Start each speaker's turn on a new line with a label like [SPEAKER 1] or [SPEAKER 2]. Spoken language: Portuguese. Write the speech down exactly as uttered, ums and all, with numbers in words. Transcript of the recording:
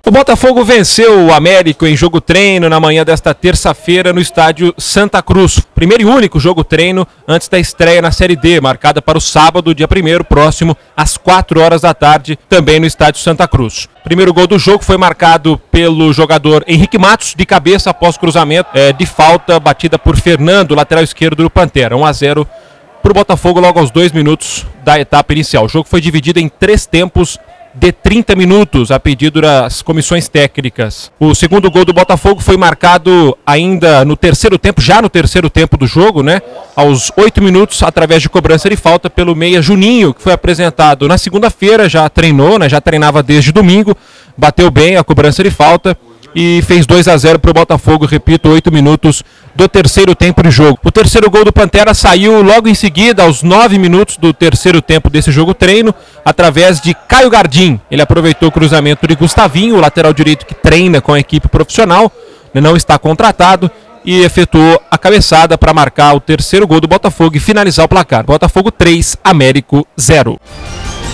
[SPEAKER 1] O Botafogo venceu o Américo em jogo treino na manhã desta terça-feira no estádio Santa Cruz. Primeiro e único jogo treino antes da estreia na Série D, marcada para o sábado, dia primeiro, próximo, às quatro horas da tarde, também no estádio Santa Cruz. O primeiro gol do jogo foi marcado pelo jogador Henrique Matos, de cabeça após cruzamento é, de falta batida por Fernando, lateral esquerdo do Pantera. um a zero para o Botafogo logo aos dois minutos da etapa inicial. O jogo foi dividido em três tempos de trinta minutos, a pedido das comissões técnicas. O segundo gol do Botafogo foi marcado ainda no terceiro tempo, já no terceiro tempo do jogo, né? Aos oito minutos, através de cobrança de falta pelo meia Juninho, que foi apresentado na segunda-feira, já treinou, né? Já treinava desde domingo, bateu bem a cobrança de falta e fez dois a zero para o Botafogo, repito, oito minutos do terceiro tempo de jogo. O terceiro gol do Pantera saiu logo em seguida, aos nove minutos do terceiro tempo desse jogo treino, através de Caio Gardim. Ele aproveitou o cruzamento de Gustavinho, o lateral direito que treina com a equipe profissional, não está contratado, e efetuou a cabeçada para marcar o terceiro gol do Botafogo e finalizar o placar. Botafogo três, Américo zero.